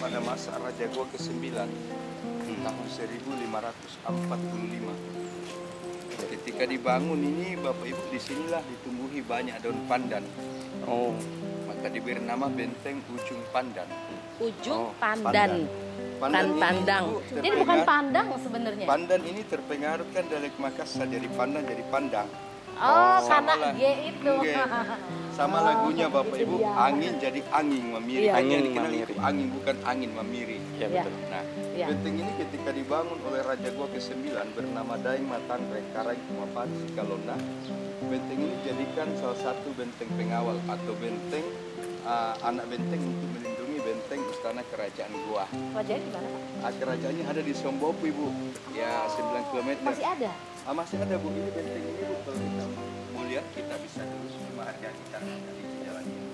pada masa Raja Goa ke-9 tahun 1545. Ketika dibangun ini, Bapak Ibu, disinilah ditumbuhi banyak daun pandan. Oh, Maka diberi nama Benteng Ujung Pandan. Ujung Pandan. Pandan ini, Pandang. Ibu, Jadi bukan pandang sebenarnya. Pandan ini terpengaruh kan dari Makassar, dari Pandan jadi Pandang. Oh, Sama karena lah. G itu. G. Sama lagunya Bapak itu Ibu, dia. angin jadi angin memiri. Iya. Angin Angin dikenal memiri. itu angin, bukan angin memiri. ya Iya. betul. Nah, Iya. benteng ini ketika dibangun oleh Raja Goa ke-9 bernama Daeng Matandre Karang Kumapan Sikalona, benteng ini dijadikan salah satu benteng pengawal atau benteng anak benteng untuk melindungi benteng istana kerajaan Goa. Rajanya di mana, Pak? Kerajaannya ada di Sombopu, Ibu. Ya, 9 km. Masih ada? Masih ada, Bu. Ini benteng ini, Bu. Kalau kita mau lihat, kita bisa terus cuma harga kita di jalan ini.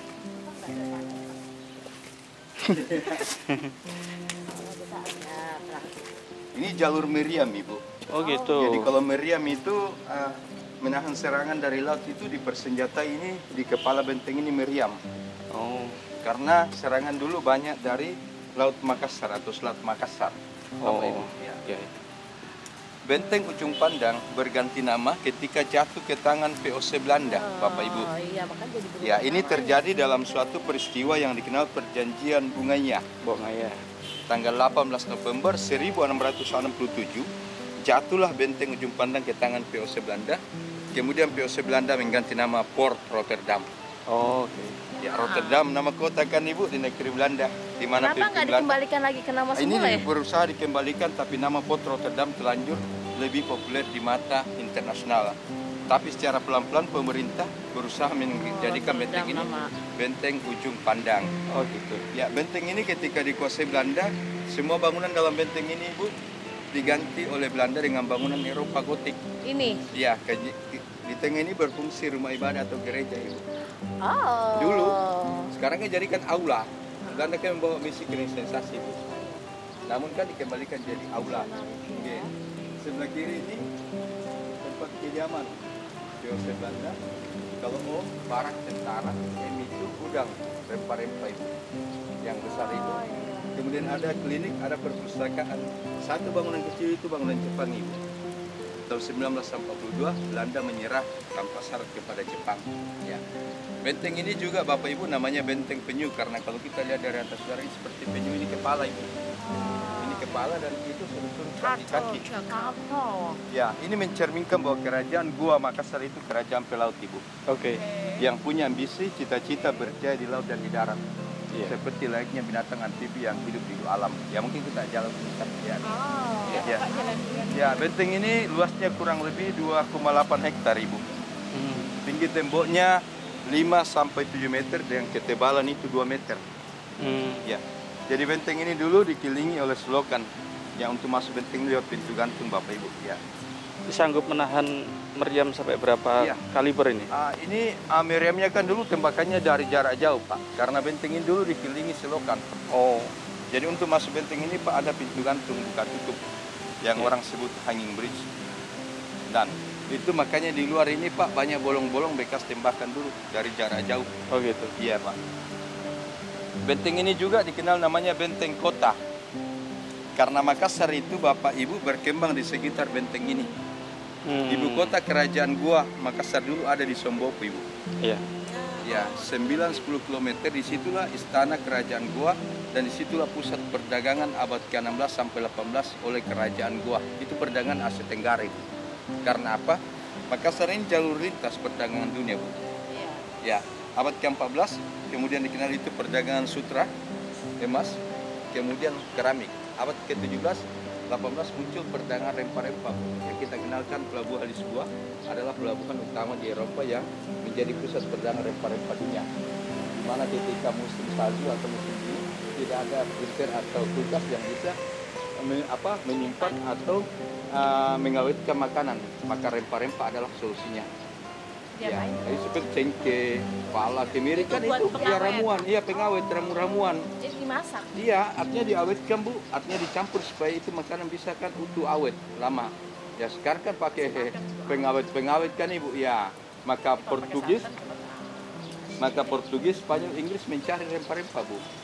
Ini jalur meriam, Ibu. Oh gitu. Jadi kalau meriam itu menahan serangan dari laut itu dipersenjatai ini di kepala benteng ini meriam. Oh, Karena serangan dulu banyak dari Laut Makassar atau Selat Makassar. Bapak Ibu. Ya. ya. Benteng Ujung Pandang berganti nama ketika jatuh ke tangan VOC Belanda, Bapak Ibu. Oh iya, makanya jadi berubah Ya, ini nama. terjadi dalam suatu peristiwa yang dikenal Perjanjian Bunganya. Bongaya. Tanggal 18 November 1667, jatuhlah benteng Ujung Pandang ke tangan VOC Belanda. Kemudian VOC Belanda mengganti nama Port Rotterdam. Oh, oke. Ya, Rotterdam nama kota kan, Ibu, di negeri Belanda. Di mana Kenapa nggak dikembalikan lagi ke nama Ini semula ya? berusaha dikembalikan, tapi nama Port Rotterdam telanjur lebih populer di mata internasional. Tapi secara pelan-pelan pemerintah berusaha menjadikan benteng ini nama. Benteng Ujung Pandang. Oh gitu. Ya, benteng ini ketika dikuasai Belanda, semua bangunan dalam benteng ini, Ibu, diganti oleh Belanda dengan bangunan Eropa gotik. Ini. Ya, di tengah ini berfungsi rumah ibadah atau gereja, Ibu. Oh. Dulu, sekarang kan jadikan aula. Belanda kan membawa misi kristenisasi, Bu. Namun kan dikembalikan jadi aula. Oke. Sebelah kiri ini tempat kediaman VOC Belanda. Kalau O, barak tentara, M itu gudang rempah-rempah itu yang besar itu. Kemudian ada klinik, ada perpustakaan. Satu bangunan kecil itu bangunan Jepang, Ibu. Tahun 1942 Belanda menyerah tanpa syarat kepada Jepang. Ya. Benteng ini juga Bapak Ibu namanya benteng penyu karena kalau kita lihat dari atas dari seperti penyu, ini kepala, Ibu. Ini kepala dan itu surut-surut kaki-kaki. Ya, ini mencerminkan bahwa kerajaan Goa Makassar itu kerajaan pelaut, Ibu. Oke. Yang punya ambisi, cita-cita berjaya di laut dan di darat. Iya. Seperti layaknya binatang amfibi yang hidup di alam. Ya, mungkin kita jalan sebentar. Ya. Ya. Ya, benteng ini luasnya kurang lebih 2,8 hektar, Ibu. Tinggi temboknya 5 sampai 7 meter dengan ketebalan itu 2 meter. Ya. Jadi benteng ini dulu dikelilingi oleh selokan yang untuk masuk benteng lewat pintu gantung, Bapak Ibu. Ya. Sanggup menahan meriam sampai berapa Iya. kaliber ini? Ini meriamnya kan dulu tembakannya dari jarak jauh, Pak. Karena benteng ini dulu dikelilingi selokan. Oh, Jadi untuk masuk benteng ini, Pak, ada pintu gantung buka tutup yang orang sebut hanging bridge. Dan itu makanya di luar ini, Pak, banyak bolong-bolong bekas tembakan dulu dari jarak jauh. oh gitu. Iya, Pak. Benteng ini juga dikenal namanya benteng kota. Karena Makassar itu, Bapak Ibu, berkembang di sekitar benteng ini. Ibu kota kerajaan Goa Makassar dulu ada di Sombopu, Ibu. Iya. Ya, 9-10 km disitulah istana kerajaan Goa dan disitulah pusat perdagangan abad ke-16 sampai 18 oleh kerajaan Goa. Itu perdagangan Asia Tenggara, Ibu. Karena apa? Makassar ini jalur lintas perdagangan dunia, Bu. Ya, abad ke-14 kemudian dikenal itu perdagangan sutra, emas, kemudian keramik. Abad ke-17 18 muncul perdagangan rempah-rempah yang kita kenalkan pelabuhan Lisboa adalah pelabuhan utama di Eropa yang menjadi pusat perdagangan rempah-rempah dunia. Di mana ketika musim salju atau musim dingin tidak ada printer atau kulkas yang bisa menyimpan atau mengawetkan makanan, maka rempah-rempah adalah solusinya. Ya, jadi seperti cengkeh, pala, kemiri kan itu ya ramuan, iya pengawet, ramuan. Jadi dimasak. Iya, artinya diawetkan, Bu, artinya dicampur supaya itu makanan bisa kan utuh awet lama. Ya sekarang kan pakai pengawet kan, Ibu. Ya, maka Portugis, Spanyol, Inggris mencari rempah-rempah, Bu.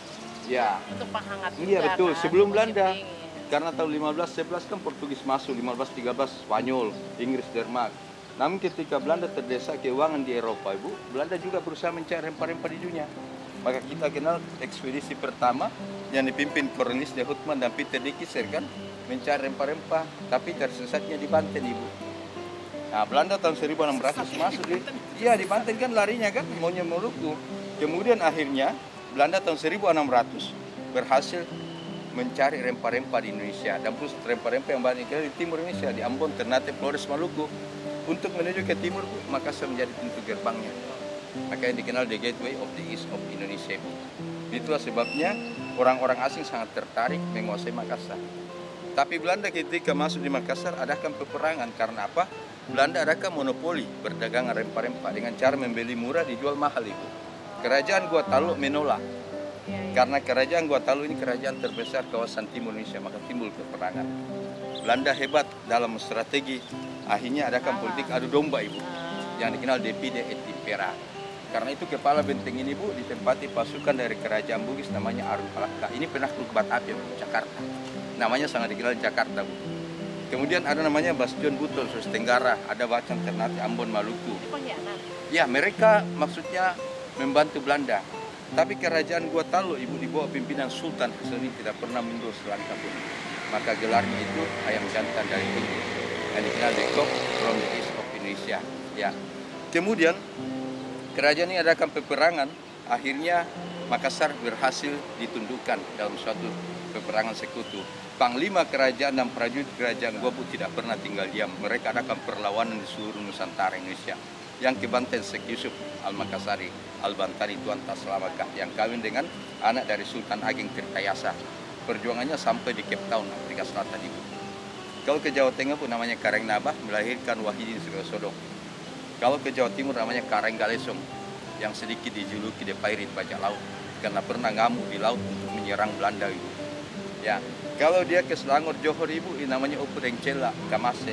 Ya. Untuk penghangat Iya, juga, betul. kan, Sebelum untuk Belanda. shipping, ya. Karena tahun 1511 kan Portugis masuk, 1513 Spanyol, Inggris, Denmark. Namun ketika Belanda terdesak keuangan di Eropa, Ibu, Belanda juga berusaha mencari rempah-rempah di dunia. Maka kita kenal ekspedisi pertama yang dipimpin Cornelis de Houtman dan Peter de Keyser kan, mencari rempah-rempah, tapi tersesatnya di Banten, Ibu. Nah, Belanda tahun 1600 masuk di Banten kan larinya kan, maunya Maluku. Kemudian akhirnya Belanda tahun 1600 berhasil mencari rempah-rempah di Indonesia dan plus rempah-rempah yang banyak di timur Indonesia, di Ambon, Ternate, Flores, Maluku. Untuk menuju ke timur, Makassar menjadi pintu gerbangnya. Maka yang dikenal the gateway of the east of Indonesia. Itulah sebabnya orang-orang asing sangat tertarik menguasai Makassar. Tapi Belanda ketika masuk di Makassar adakan peperangan. Karena apa? Belanda adakan monopoli perdagangan rempah-rempah dengan cara membeli murah dijual mahal itu. Kerajaan Gua-Talok menolak. Karena kerajaan Gua-Talok ini kerajaan terbesar kawasan timur Indonesia, maka timbul peperangan. Belanda hebat dalam strategi, akhirnya adakan politik adu domba, Ibu, yang dikenal Divide et Impera. Karena itu kepala benteng ini, Bu, ditempati pasukan dari kerajaan Bugis namanya Arum Malaka. Ini penakluk Batavia, Bu, Jakarta. Namanya sangat dikenal Jakarta, Bu. Kemudian ada namanya Bastion Butol, Sulawesi Tenggara, ada Bacan, Ternate, Ambon, Maluku. Ya, mereka maksudnya membantu Belanda. Tapi kerajaan Gua-Talok, Ibu, di bawah pimpinan Sultan Hasanuddin tidak pernah mundur selangkah pun. Maka gelarnya itu ayam jantan dari Inggris yang dikenal the cock from the east of Indonesia. Ya. Kemudian kerajaan ini adakan peperangan, akhirnya Makassar berhasil ditundukkan dalam suatu peperangan sekutu. Panglima kerajaan dan prajurit kerajaan Gua tidak pernah tinggal diam. Mereka adakan perlawanan di seluruh Nusantara Indonesia. Yang ke Banten Syekh Yusuf Al-Makassari, Al-Bantani Tuan Taslamaka yang kawin dengan anak dari Sultan Ageng Tirtayasa. Perjuangannya sampai di Cape Town, Afrika Selatan, Ibu. Kalau ke Jawa Tengah pun namanya Kareng Nabah, melahirkan Wahidin Suryosodong. Kalau ke Jawa Timur namanya Kareng Galesong, yang sedikit dijuluki The Pirate bajak laut, karena pernah ngamuk di laut untuk menyerang Belanda, Ibu. Ya, kalau dia ke Selangor, Johor, Ibu, ini namanya Opu Dengcela, Kamase.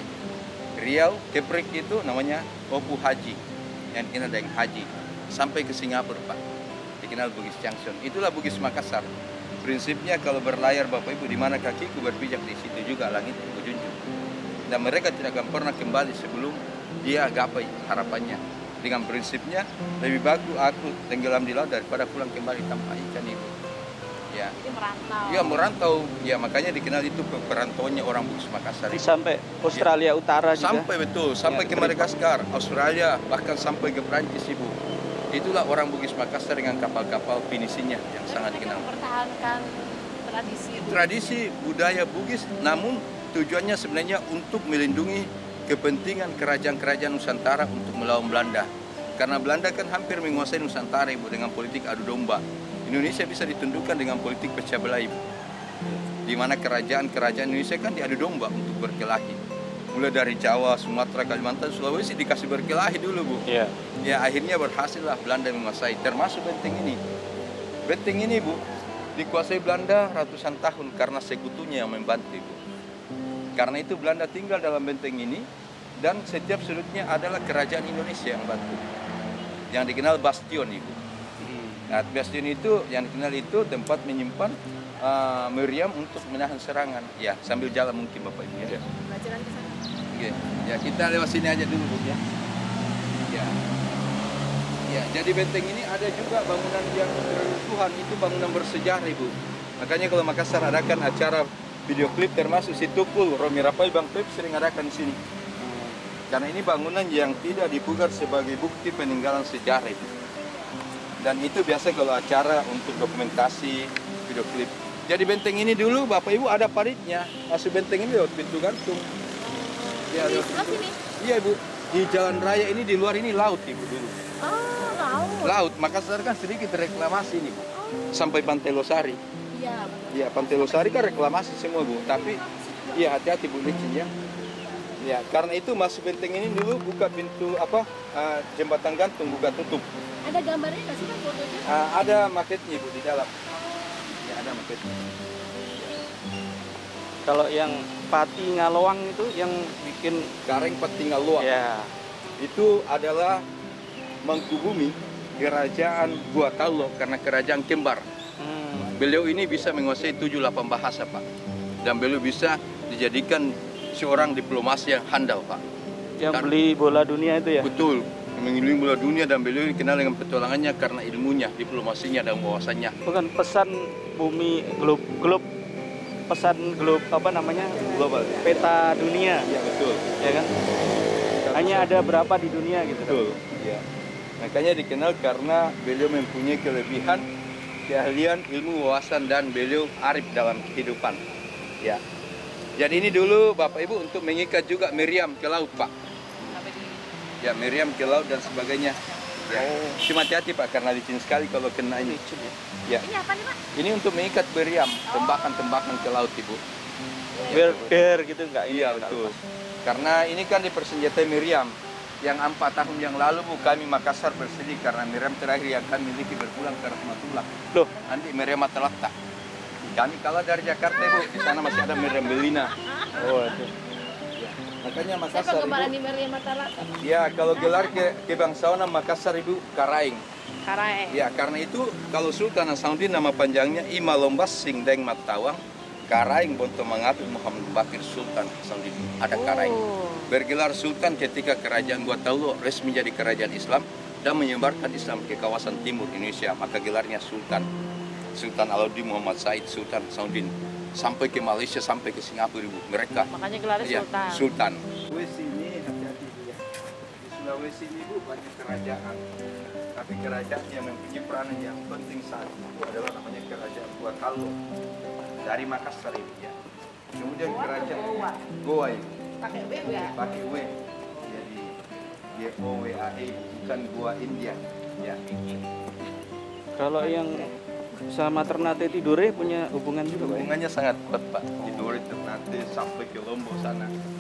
Riau, Keprik itu namanya Opu Haji, yang dikenal dengan Haji. Sampai ke Singapura, Pak, dikenal Bugis Junction. Itulah Bugis Makassar. Prinsipnya kalau berlayar Bapak Ibu, di mana kakiku berpijak di situ juga langit berjunjung. Dan mereka tidak akan pernah kembali sebelum dia gapai harapannya. Dengan prinsipnya lebih bagus aku tenggelam di laut daripada pulang kembali tanpa ikan, Ibu. Ya. Jadi merantau. Ya, merantau. Ya, makanya dikenal itu perantauannya orang Bugis Makassar. Sampai Australia Utara juga. Sampai betul, sampai ke Madagaskar, Australia, bahkan sampai ke Prancis, Ibu. Itulah orang Bugis Makassar dengan kapal-kapal pinisinya yang sangat dikenal. Mempertahankan tradisi. Tradisi budaya Bugis, namun tujuannya sebenarnya untuk melindungi kepentingan kerajaan-kerajaan Nusantara untuk melawan Belanda. Karena Belanda kan hampir menguasai Nusantara, Ibu, dengan politik adu domba. Indonesia bisa ditundukkan dengan politik pecah belah, Ibu. Di mana kerajaan-kerajaan Indonesia kan diadu domba untuk berkelahi. Mulai dari Jawa, Sumatera, Kalimantan, Sulawesi dikasih berkelahi dulu, Bu. Iya. Ya, akhirnya berhasillah Belanda menguasai, termasuk benteng ini. Benteng ini, Bu, dikuasai Belanda ratusan tahun karena sekutunya yang membantu, Bu. Karena itu Belanda tinggal dalam benteng ini dan setiap sudutnya adalah kerajaan Indonesia yang bantu. Yang dikenal bastion, Ibu. Nah, bastion itu yang dikenal itu tempat menyimpan meriam untuk menahan serangan. Ya, sambil jalan mungkin Bapak Ibu ya. Pelajaran ke sana. Oke. Ya, kita lewat sini aja dulu, Bu, ya. Ya. Ya, jadi benteng ini ada juga bangunan yang beruntuhan, itu bangunan bersejarah, Ibu. Makanya kalau Makassar adakan acara video klip termasuk si Tukul, Romi Rapai, Bang Pep sering adakan di sini. Karena ini bangunan yang tidak dipugar sebagai bukti peninggalan sejarah, Ibu. Dan itu biasa kalau acara untuk dokumentasi video klip. Jadi benteng ini dulu Bapak Ibu ada paritnya. Masuk benteng ini lewat pintu gantung. Ya, Di lewat sebelah pintu. sini. Iya, Bu. Di jalan raya ini di luar ini laut, Ibu, dulu. Oh, laut. Laut, Makassar kan sedikit reklamasi ini, Bu. Sampai Pantai Losari. Iya, betul. Iya, Pantai Losari kan reklamasi semua, Bu. Tapi iya, hati-hati, Bu, licin ya. Ya, karena itu masuk benteng ini dulu buka pintu jembatan gantung buka tutup. Ada gambarnya nggak sih, Pak, fotonya? Ada maketnya, Bu, di dalam. Ya, ada maketnya. Kalau yang Pati Ngaloang itu yang bikin Kareng Petinggal Luar. ya Itu adalah Mangkubumi kerajaan Gua Talok karena kerajaan kembar. Beliau ini bisa menguasai 7-8 bahasa, Pak. Dan beliau bisa dijadikan seorang diplomasi yang handal, Pak. Yang beli bola dunia itu ya? Betul, mengelilingi bola dunia, dan beliau dikenal dengan petualangannya karena ilmunya, diplomasinya, dan wawasannya. Bukan pesan bumi globe pesan globe apa namanya? Global. Peta dunia. Ya, betul. Ya kan? Hanya ada berapa di dunia gitu. Betul. Ya. Makanya dikenal karena beliau mempunyai kelebihan, keahlian, ilmu, wawasan, dan beliau arif dalam kehidupan. Ya. Jadi ini dulu Bapak Ibu untuk mengikat juga Miriam ke laut, Pak. Ya, Miriam ke laut dan sebagainya. Ya. Cuma hati-hati, Pak, karena licin sekali kalau kena ini. Ya. Ini apa nih, Pak? Ini untuk mengikat Miriam, tembakan-tembakan ke laut, Ibu. Biar gitu enggak? Iya, betul. Karena ini kan dipersenjatai Miriam. Yang 4 tahun yang lalu, Bu, kami Makassar bersedih karena Miriam terakhir yang kami miliki berpulang ke Rahmatullah. Loh, Nanti Miriam Matalatta. Kami kalah dari Jakarta, Bu. Di sana masih ada Miriam Belina. oh itu. Ya. Makanya Siapa Makassar, kemarin Ibu. di Maria Matalatta? Ya, kalau gelar kebangsaan Makassar, Ibu, Karaing. Karaeng. Ya, karena itu kalau Sultan Hasanuddin nama panjangnya Ima Lombas Singdeng Matawang Karaing Bonto Mangapil Muhammad Bakir Sultan Hasanuddin. Ada Karaing. Bergelar Sultan ketika kerajaan Gua Taulu resmi menjadi kerajaan Islam dan menyebarkan Islam ke kawasan timur Indonesia, maka gelarnya Sultan. Sultan Alauddin Muhammad Said Sultan Hasanuddin sampai ke Malaysia, sampai ke Singapura, Ibu. Mereka Makanya gelarnya ya, Sultan. Sultan. Sulawesi ini hati-hati, Bu, ya. Di Sulawesi ini, Bu, banyak kerajaan. Tapi kerajaan yang mempunyai peranan yang penting saat itu adalah namanya kerajaan Gua Taulu dari Makassar, Ibu, ya. Kemudian kerajaan Goa, Ibu. Pakai W ya? Pakai W, jadi GOWAE, bukan Gua India, ya. Kalau yang sama Ternate Tidore punya hubungan juga, Pak? Hubungannya sangat kuat, Pak. Di Dori Ternate sampai ke Lombok sana.